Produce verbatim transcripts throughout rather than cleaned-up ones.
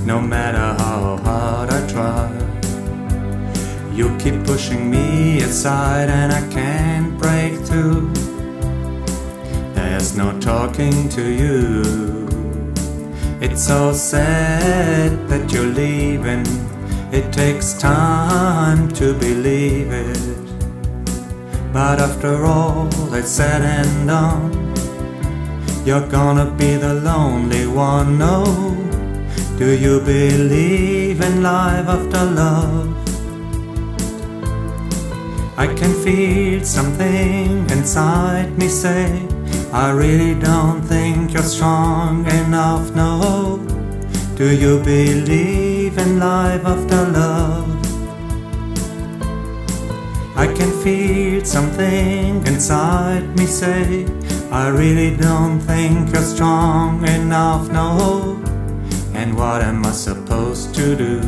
no matter how hard I try. You keep pushing me aside and I can't break through. There's no talking to you. It's so sad that you're leaving. It takes time to believe it. But after all that's said and done, you're gonna be the lonely one. No, do you believe in life after love? I can feel something inside me say, I really don't think you're strong enough. No, do you believe in life after love? I can feel something inside me say, I really don't think you're strong enough. No, and what am I supposed to do?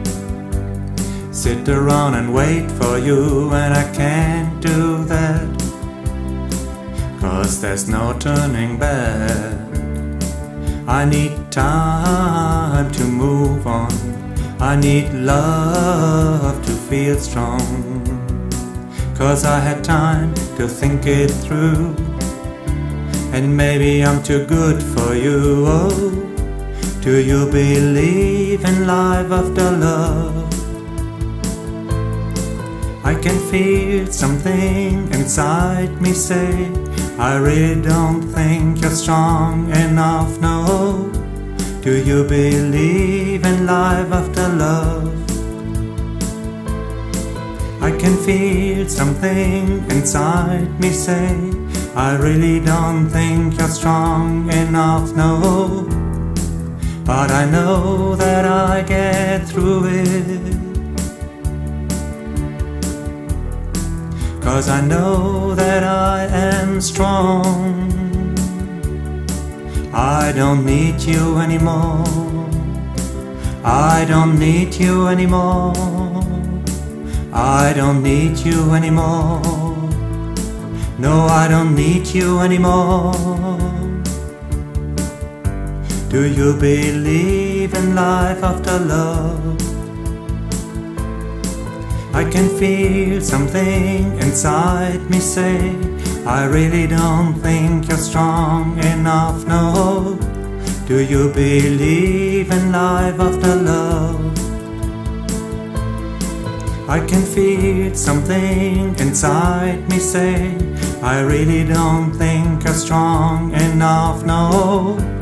Sit around and wait for you, and I can't do that, 'cause there's no turning back. I need time to move on. I need love to feel strong, 'cause I had time to think it through. And maybe I'm too good for you. Oh, do you believe in life after love? I can feel something inside me say, I really don't think you're strong enough. No, do you believe in life after love? I can feel something inside me say, I really don't think you're strong enough. No, but I know that I get through it, 'cause I know that I am strong. I don't need you anymore. I don't need you anymore. I don't need you anymore. No, I don't need you anymore. Do you believe in life after love? I can feel something inside me say, I really don't think you're strong enough. No, do you believe in life after love? I can feel something inside me say, I really don't think you're strong enough. No,